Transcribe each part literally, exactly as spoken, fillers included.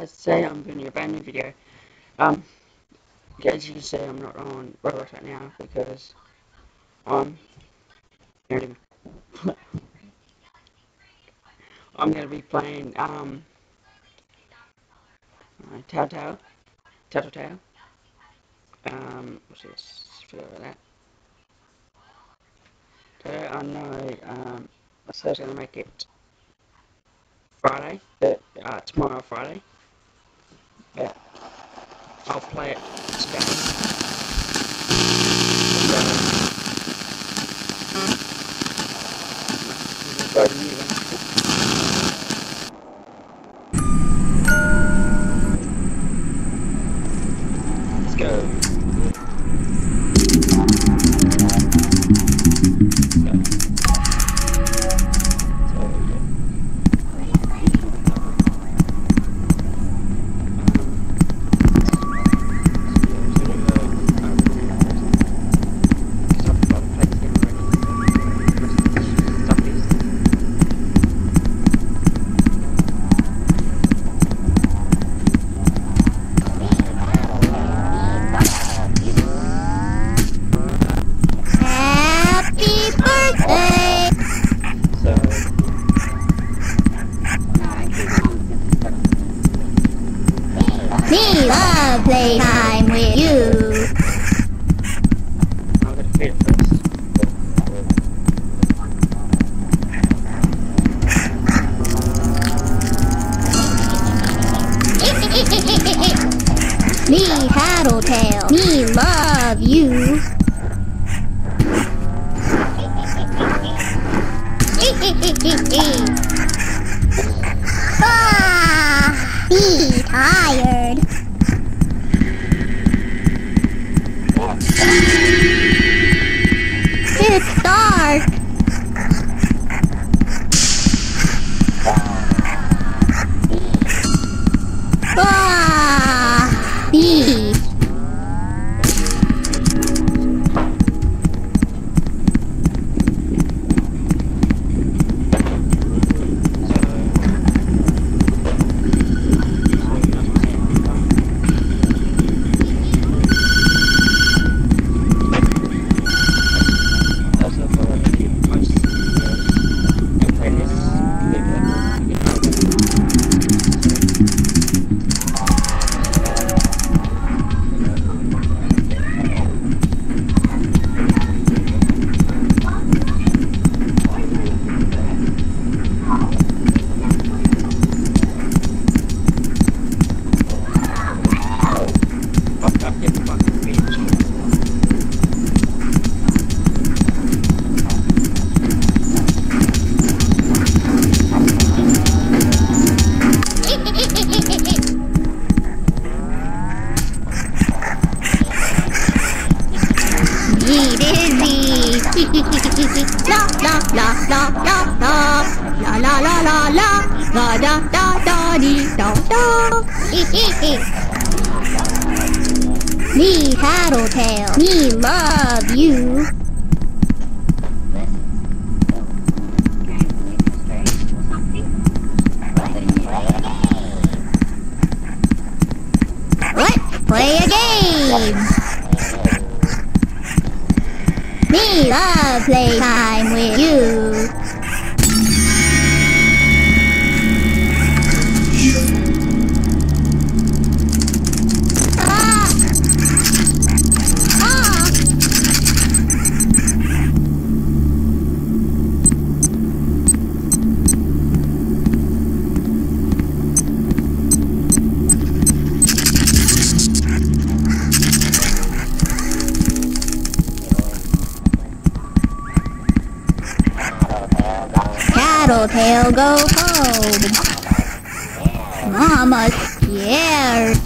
guys, today I'm bringing you a brand new video. Um, as you can see, I'm not on Roblox right now because I'm I'm going to be playing um uh, Tattletail, Tattletail. Um, what's this? Forget about that. So I know um, I said I was going to make it Friday, but uh, tomorrow Friday. But I'll play it today. Go to the new one. Let's go. Me love playtime with you. I'm gonna feed it first. Me Tattletail. Me love you. Ah, be tired. It's dark. Ah, be. La la la la la la la la la la la la da da da dee da da. Me Tattletail. Me love you. Let's play a game. Me love playtime with you. Ah! Ah! Tattletail, go home. Mama's scared.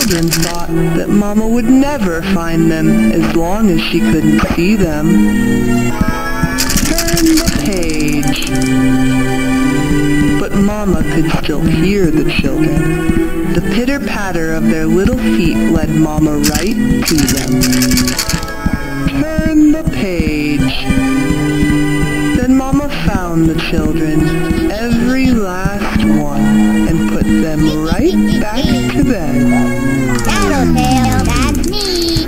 children thought that Mama would never find them as long as she couldn't see them. Turn the page. But Mama could still hear the children. The pitter-patter of their little feet led Mama right to them. Turn the page. Then Mama found the children, every last one, and put them right back to bed. Tattletail, that's me.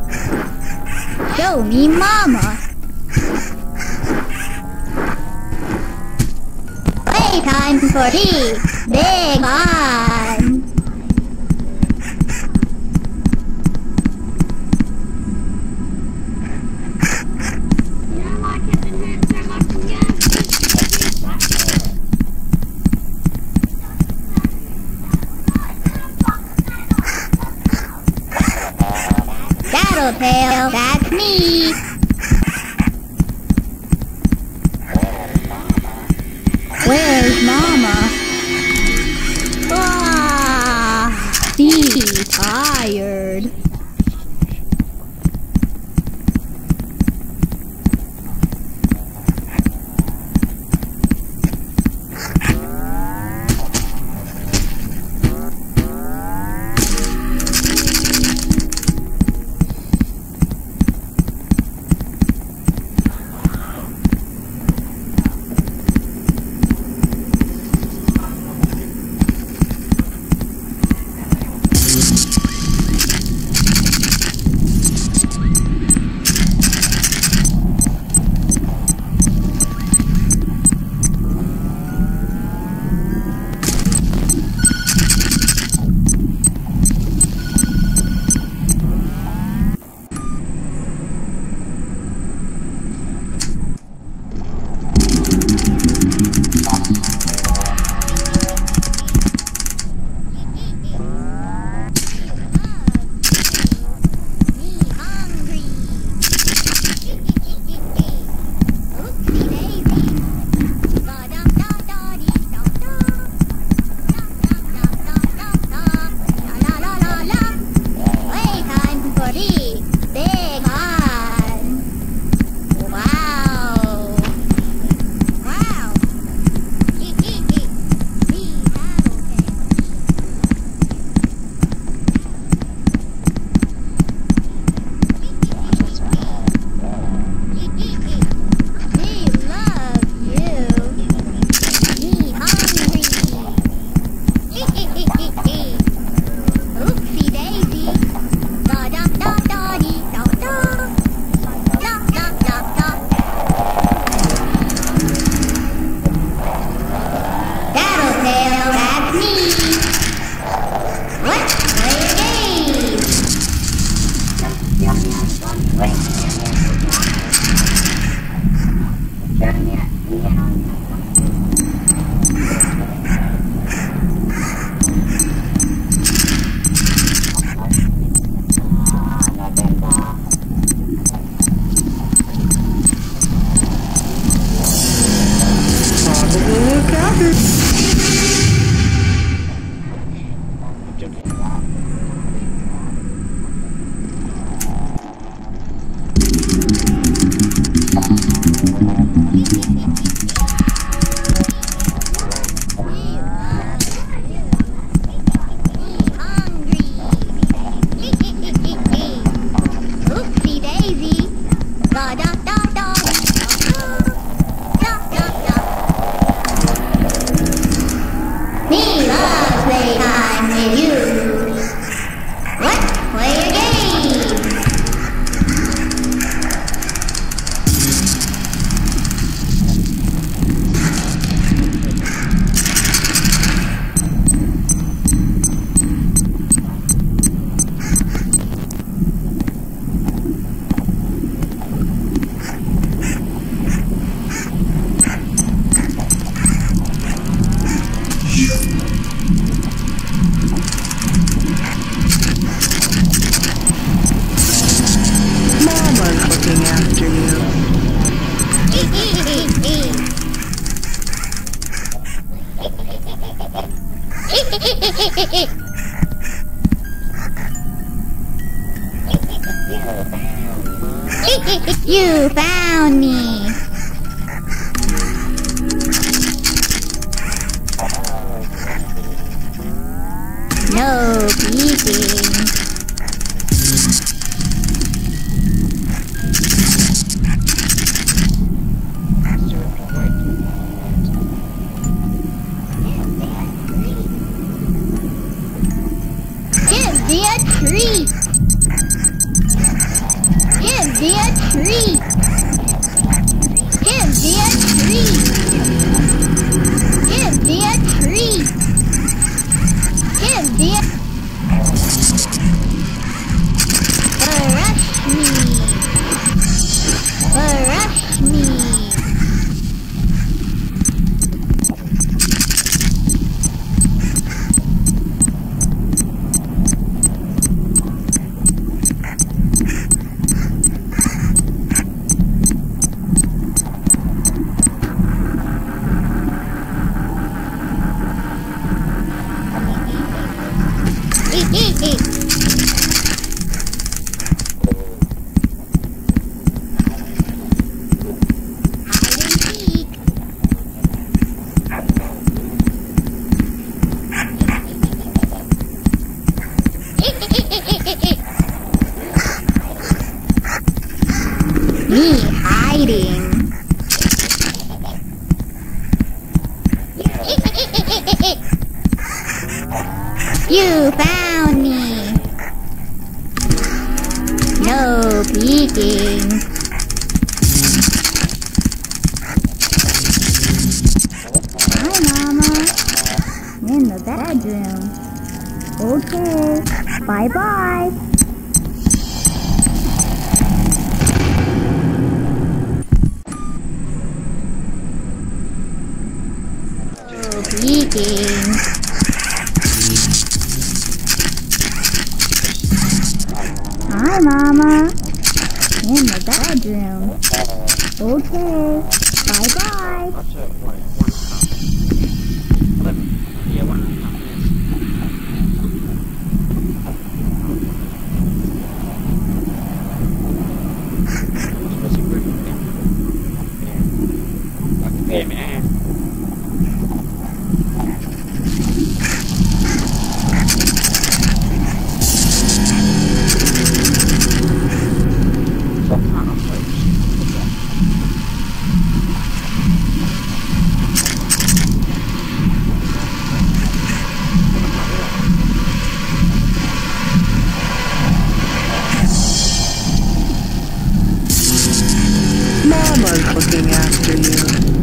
Show me Mama. Playtime for tea. Big on. Tattletail, that's me. Where's Mama? Ah, she's tired. You found me. No peeking. Give me a treat. Give me a treat. Give me a treat. Give me a treat. Give me a Brush me. Brush me. Me hiding. You found me. No peeking. Hi, Mama. In the bedroom. Okay. Bye-bye. Peeking. Hi, Mama. In the bedroom. Okay. Bye-bye. That's it, wait, one and a half. Eleven. Yeah, one and a half minutes. What's the group? Yeah. I can pay me out. Mama's looking after you.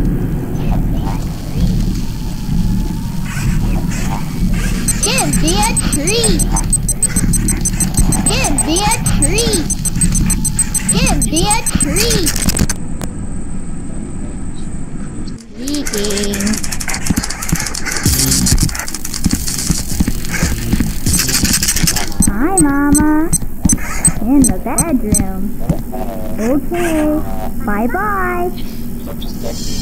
Give me a treat. Give me a treat. Give me a treat. Peeking. Hi, Mama. In the bedroom. Okay. Bye-bye. Stop just texting.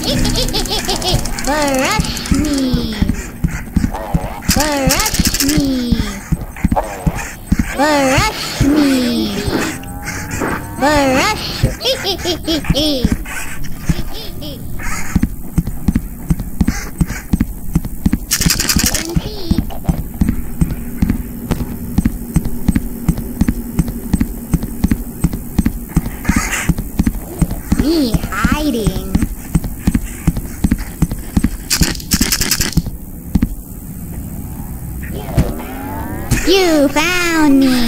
Brush me. Brush me. Brush me. Brush. Me hiding. You found me.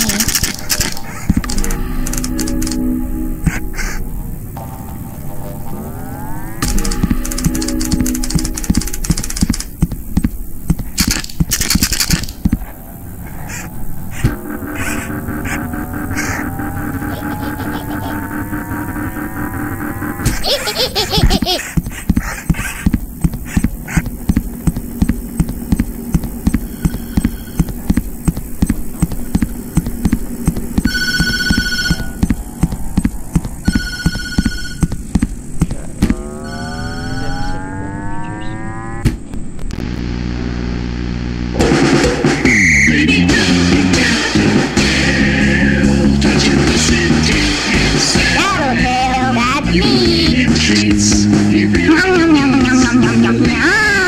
Tattletail, that's me. Nom, nom, nom, nom, nom, nom, nom, nom.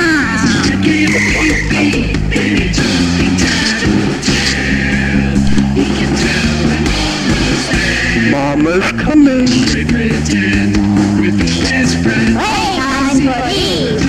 Mama's coming. Wait, time for leave.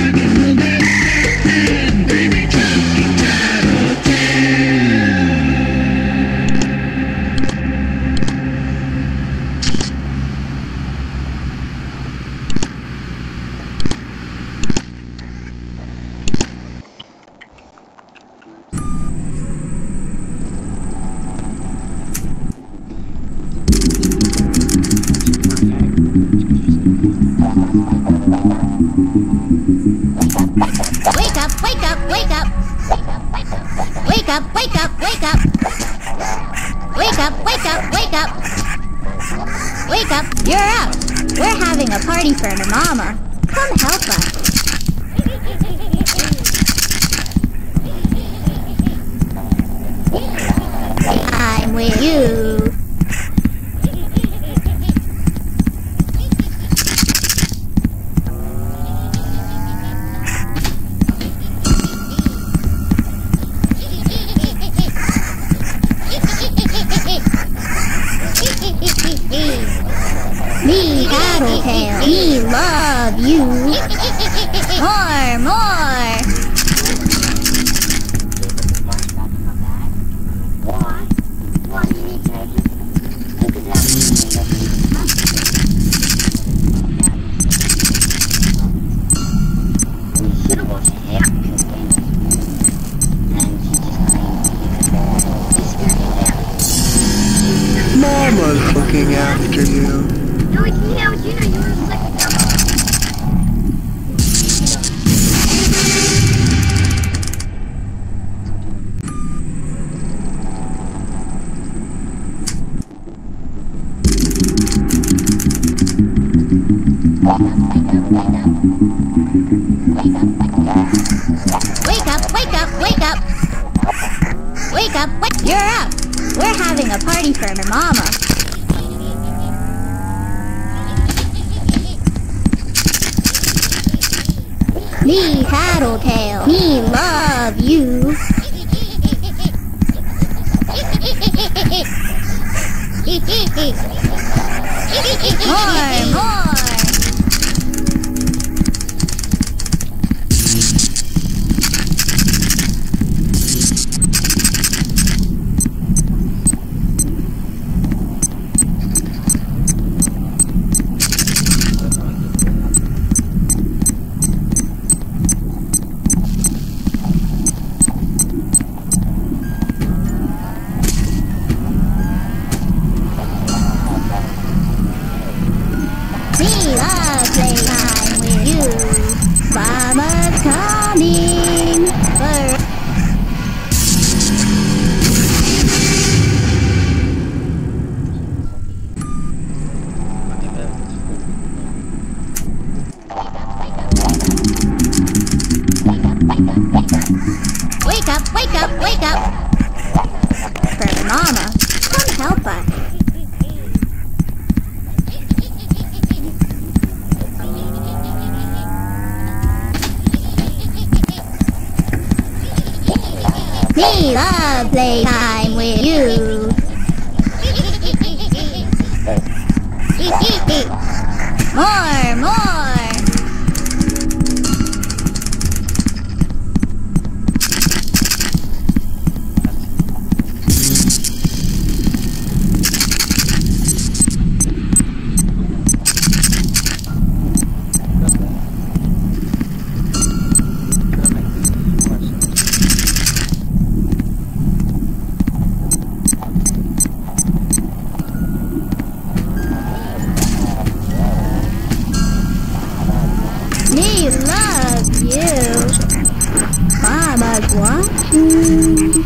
Wake up, wake up, wake up. Wake up, wake up, wake up. Wake up, wake up, wake up. Wake up, you're up. We're having a party for Mama. Come help us. I'm with you. Me, Tattletail, we love you. More, more. Mama's looking after you. No, it's me, I was you, you were like... Wake up, wake up, wake up! Wake up, wake... You're up! We're having a party for Mama. Me, Tattletail, me love you. More, more. Me, Wake up, wake up, wake up! Fur Mama, come help us. We love playtime with you. More, more. We love you. Mama's watching.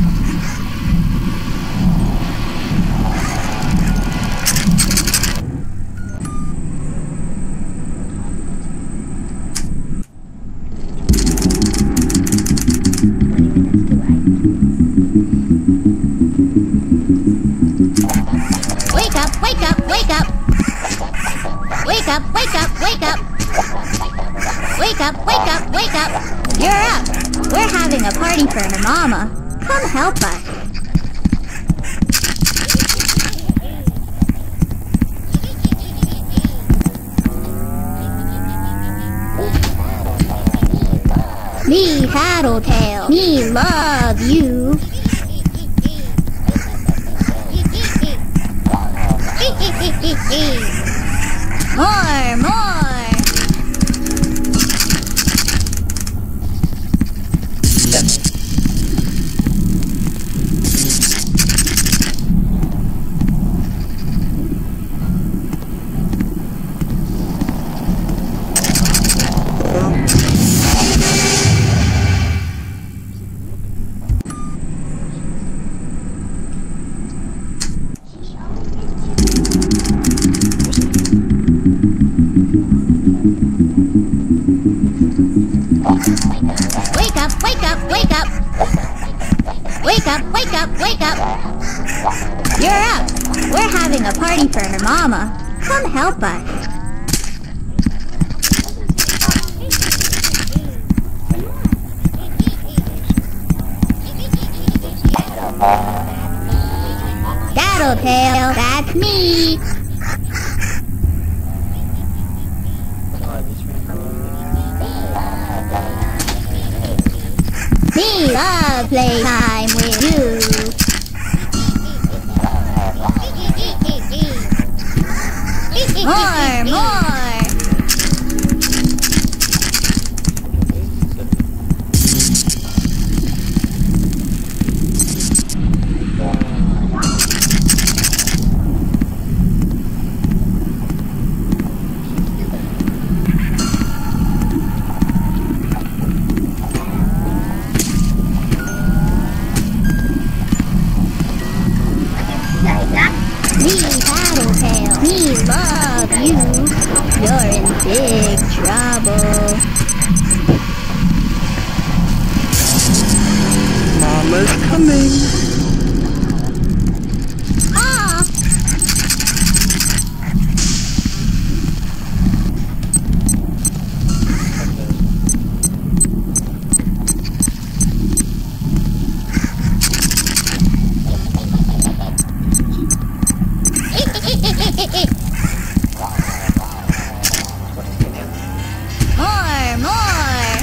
Wake up, wake up, wake up. Wake up, wake up, wake up. Wake up, wake up, wake up! You're up! We're having a party for her mama. Come help us. Me, Tattletail, me love you. More, more! Wake up, wake up, wake up! Wake up, wake up, wake up! You're up! We're having a party for her mama. Come help us. Tattletail, that's me! We love playtime with you. More, more. Me, Tattletail, we love you. You're in big trouble. Mama's coming. Ah! More, more!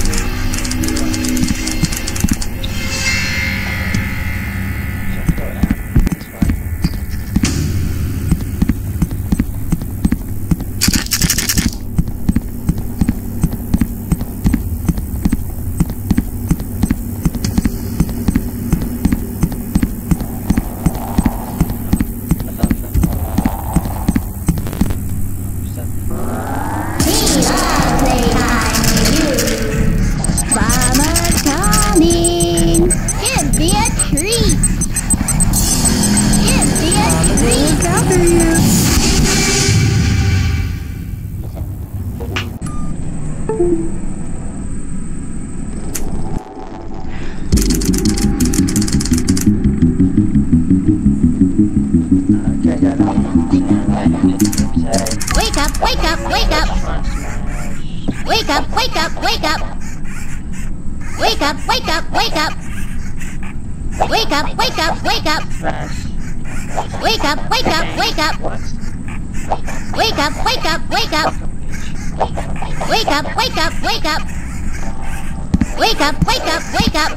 Wake up, wake up, wake up. Wake up, wake up, wake up. Wake up, wake up, wake up. Wake up, wake up, wake up. Wake up, wake up, wake up. Wake up, wake up, wake up. Wake up, wake up, wake up. Wake up, wake up, wake up.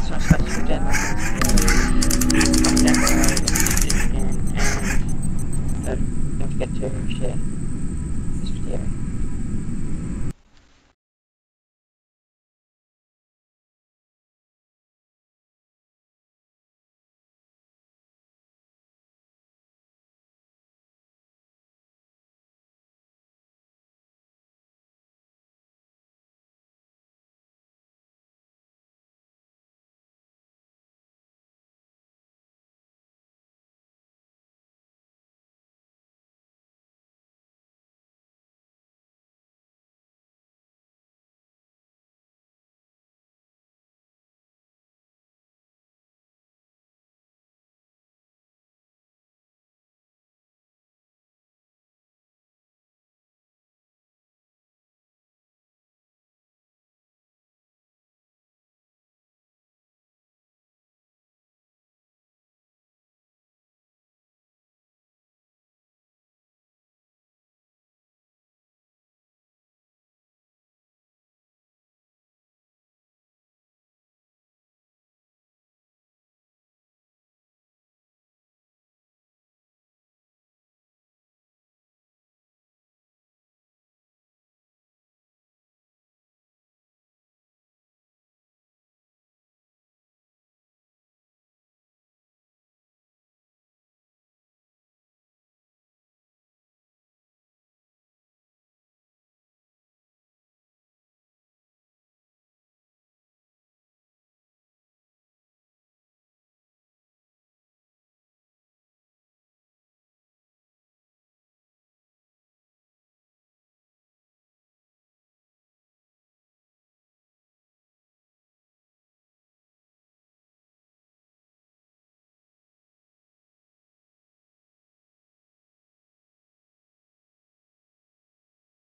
Don't forget to share.